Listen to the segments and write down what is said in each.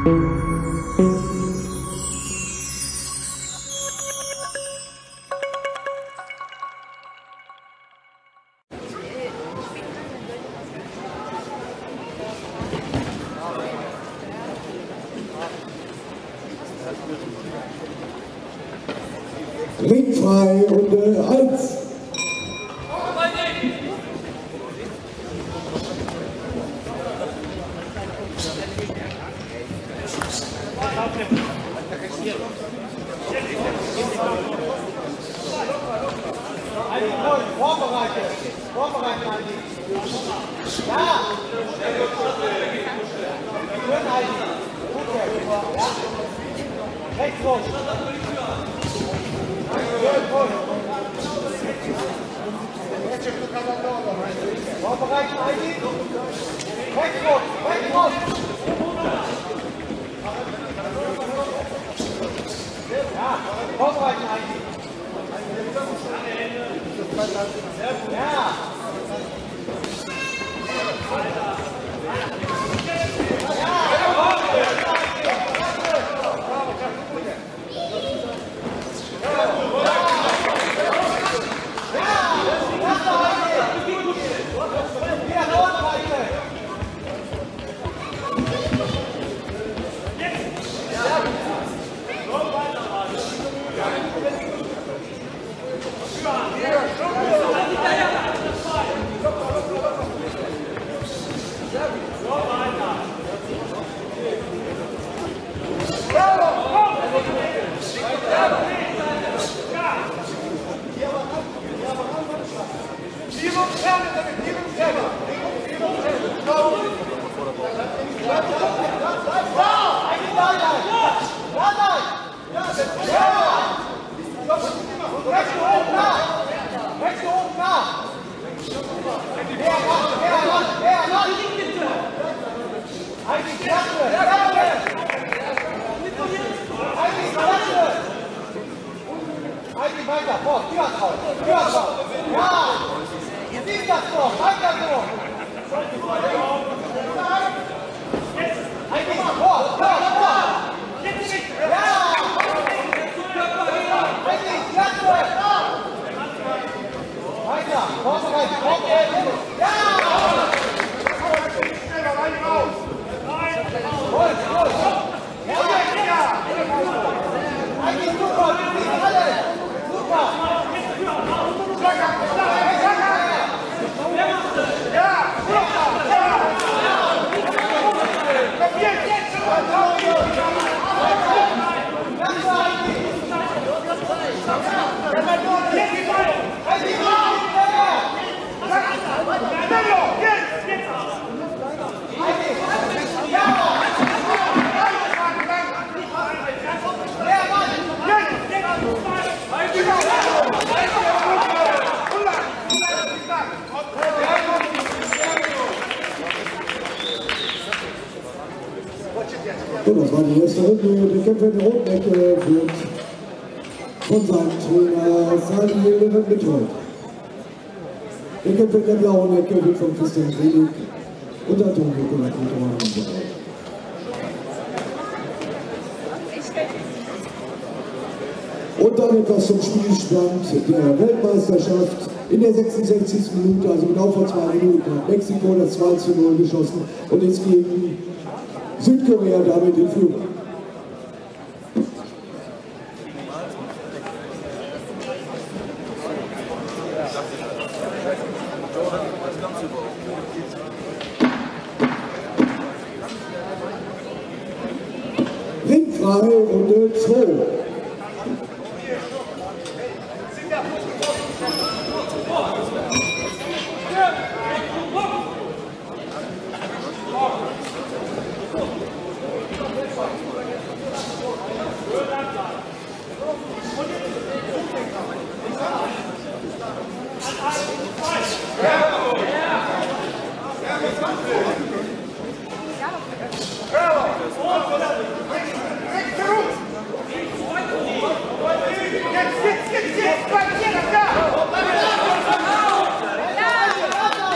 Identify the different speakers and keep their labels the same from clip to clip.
Speaker 1: Ringfrei, Runde 1.
Speaker 2: Vorbereiten, Andi. Ja! Schön, Andi. Gut, ja. Rechts rum. Vorbereiten, Andi. Rechts rum, rechts rum. Ja, vorbereiten, Andi. Ja! Weiter, vor, Tür raus, Tür raus. Ja! Sieh das so, weiter so. Eigentlich vor, vor, vor. Ja! Eigentlich, klasse. Weiter, vorbereiten, vorbereiten. Ja! Los, los. Ja! Eigentlich super, wir alle. Super!
Speaker 1: So, das war die erste Runde. Der Kämpfer in der roten Ecke wird von seinem Trainer Daniel betreut. Der Kämpfer in der blauen Ecke wird von Christian Friedrich und Antonio Collaboratore betreut. Und dann etwas zum Spielstand der Weltmeisterschaft. In der 66. Minute, also genau vor 2 Minuten, hat Mexiko das 2:0 geschossen und ist gegen Südkorea damit in Führung. Ringfrei, Runde 2.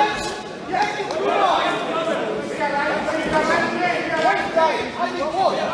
Speaker 2: Andi, vor!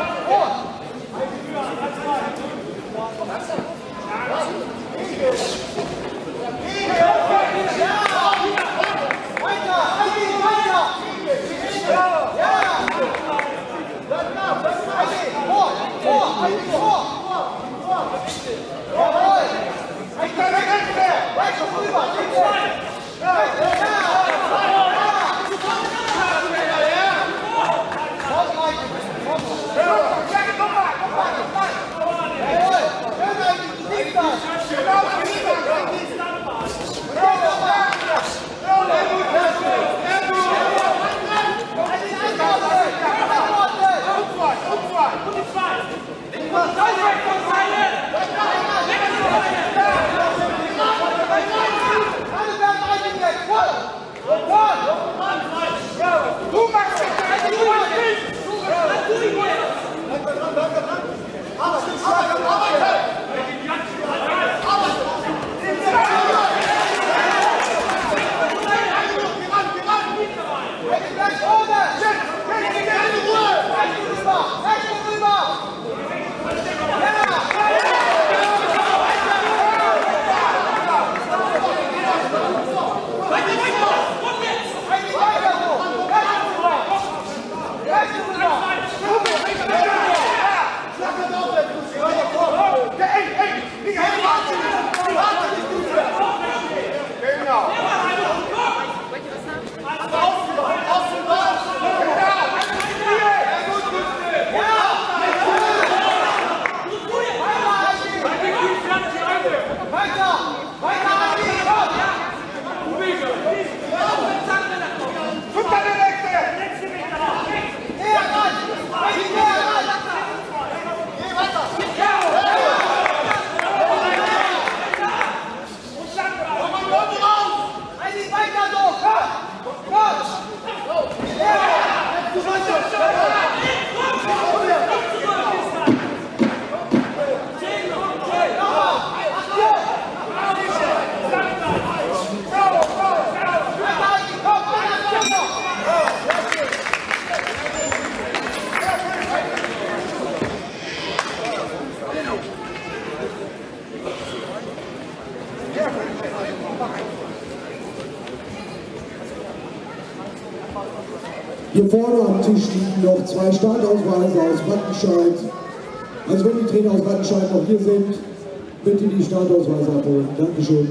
Speaker 1: Hier vorne am Tisch liegen noch 2 Startausweise aus Wattenscheid. Also wenn die Trainer aus Wattenscheid noch hier sind, bitte die Startausweise abholen. Dankeschön.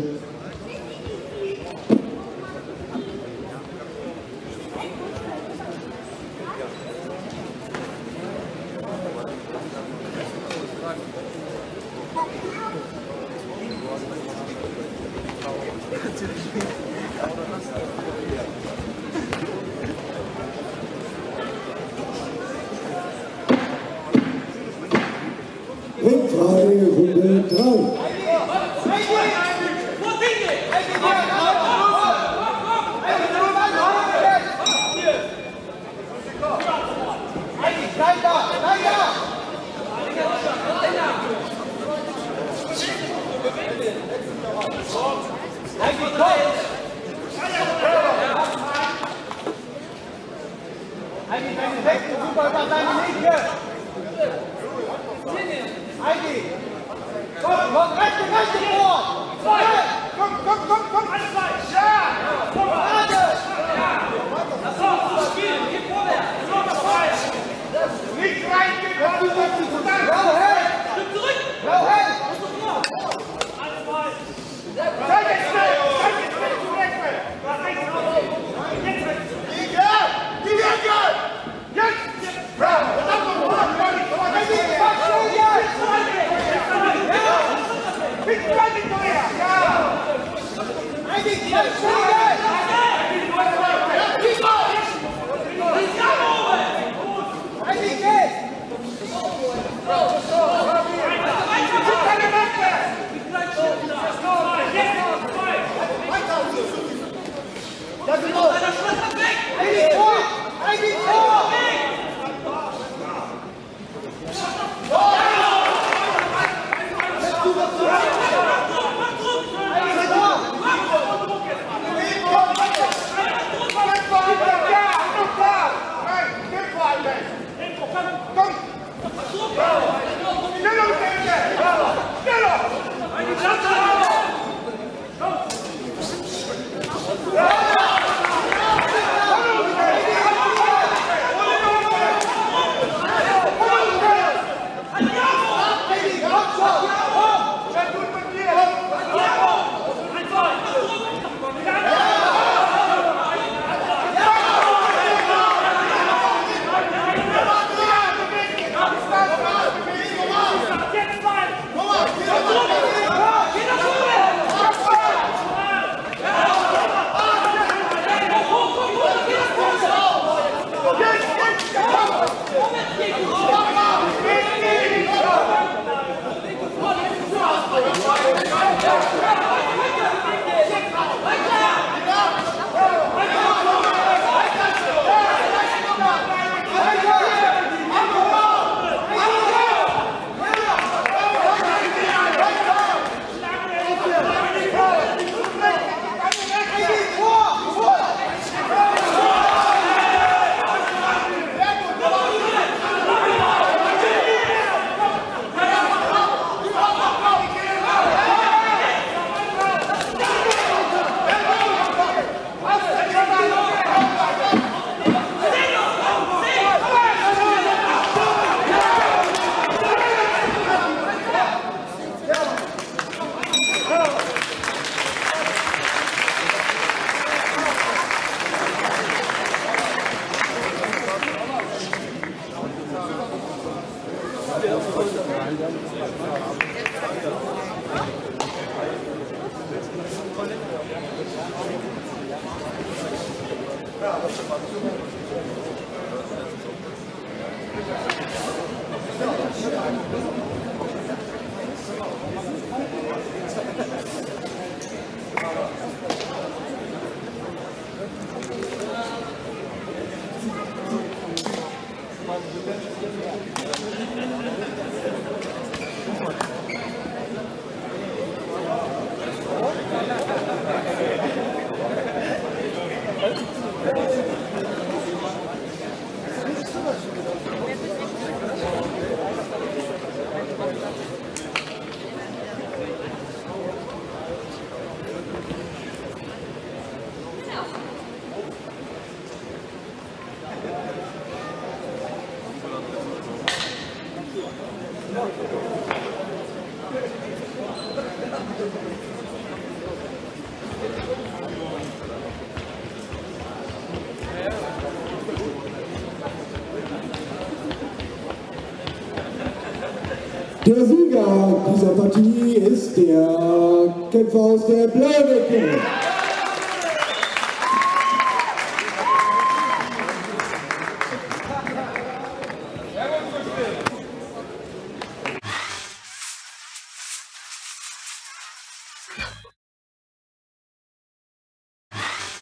Speaker 1: Ringfrei, Runde 3. Der Sieger dieser Partie ist der Kämpfer aus der blauen Ecke.